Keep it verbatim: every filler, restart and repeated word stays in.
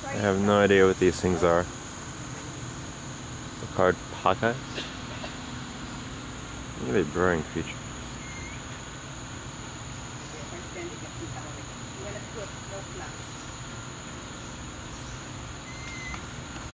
I have no idea what these things are. The card Paka? Look at the burrowing creature.